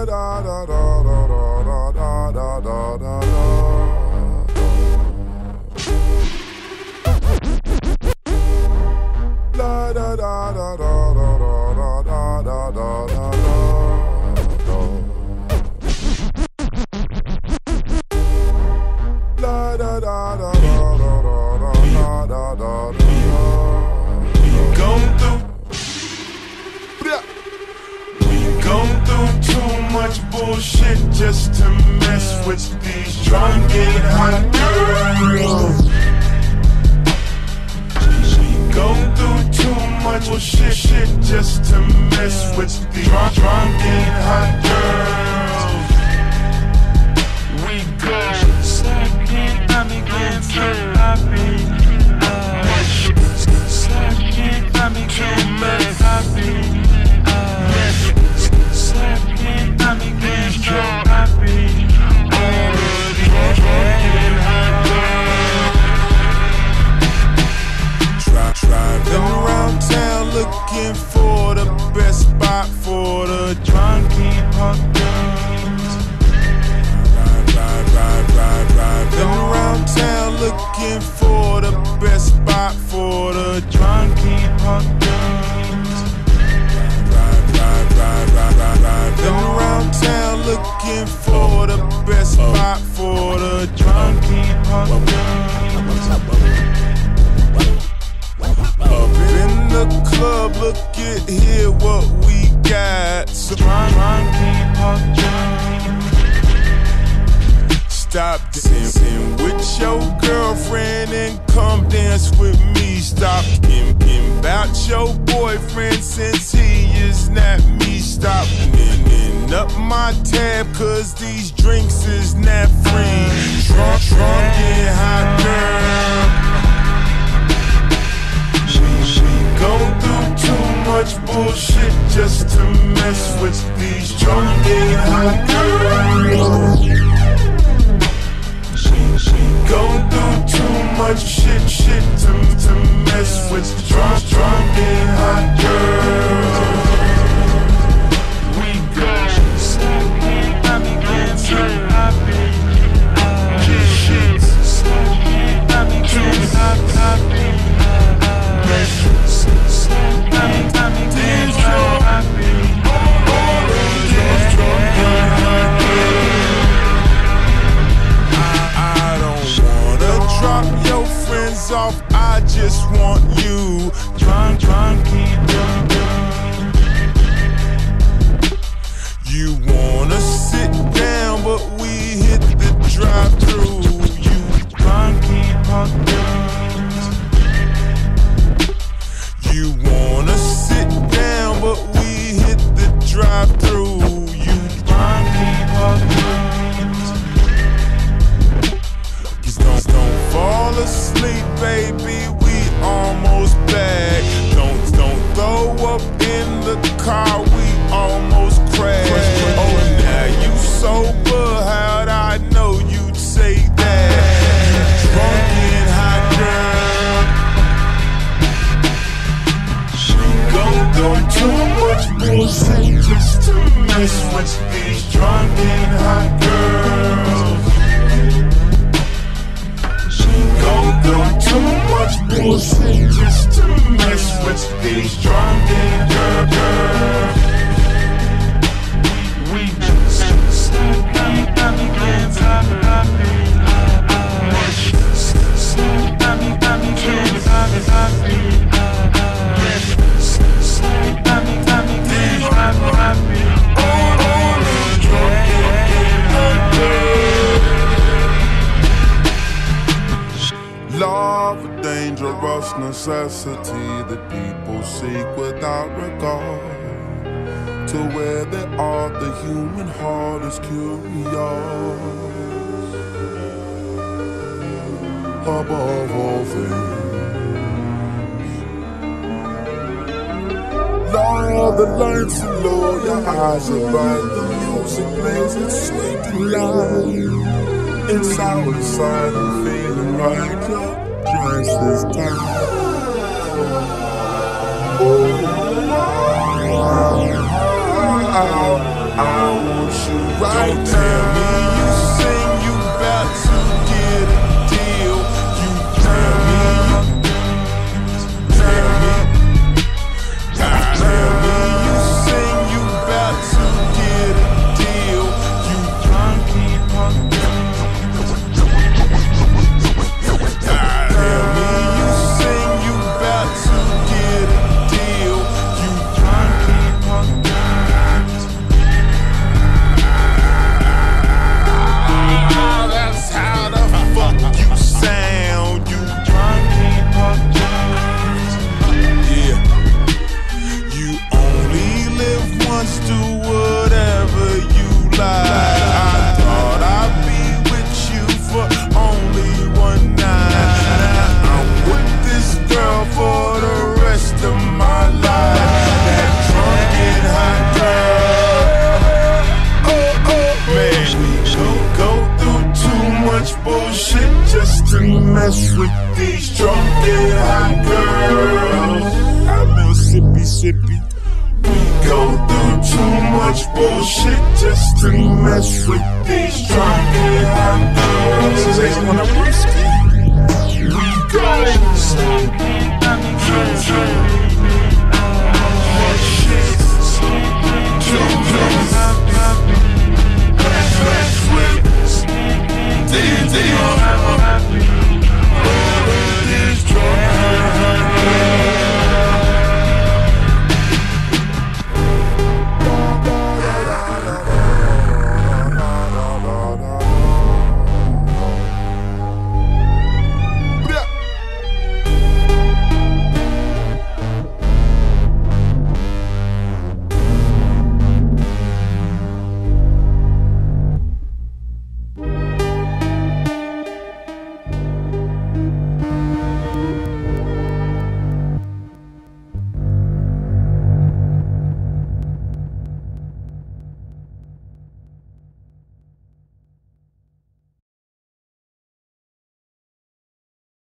da da da da da da da da da da. La da da da da da da da da da da. La da da da da da da da da. Going through too much bullshit just to mess with these drunk and hot girls. Going through too much bullshit just to mess with these drunk and hot girls. We go second, I'm again so happy. Second, I'm again so happy. Driving around town looking for the best spot for the drunk and hot girls. Driving around town looking for the best spot for the drunk and hot girls. Driving around town looking for the best spot for the drunk and hot girls. Up in the club, look at here what we got. So drunk and hot girls. Stop dancing with your girlfriend and come dance with me. Stop thinking about your boyfriend since he is not me. Stop winning up my tab cause these drinks is not free. Drunk and hot girl. Going through too much bullshit just to mess with these drunk and hot girls. Going through too much shit to mess with drunk and hot girls. We go second, I'm again so happy. Shit, second, I'm again so happy. I don't wanna drop your friends off, I just want you. Drunk and you wanna sit down, but we hit the drive-thru. You drunk and hot girls. You wanna sit down, but we hit the drive-thru. You drunk and hot girls. Just don't fall asleep, baby, we almost back. Don't throw up in the car, we almost crashed. Oh, now you sober, how'd I know you'd say that? You drunk and hot girl. Going through too much bullshit just to mess with these drunk and hot girls. Going through too much bullshit just to mess with these drunk and girls. We just second, I'm again so happy. I'm again so happy. Love a dangerous necessity that people seek without regard to where they are. The human heart is curious above all things. Love the lights are low, your eyes are bright, the music plays its sweet delight. Inside, I'm feeling like your dress is tight. I want Mississippi. We go through too much bullshit just to mess with these drunk and hot girls. This is on a brewski. We go.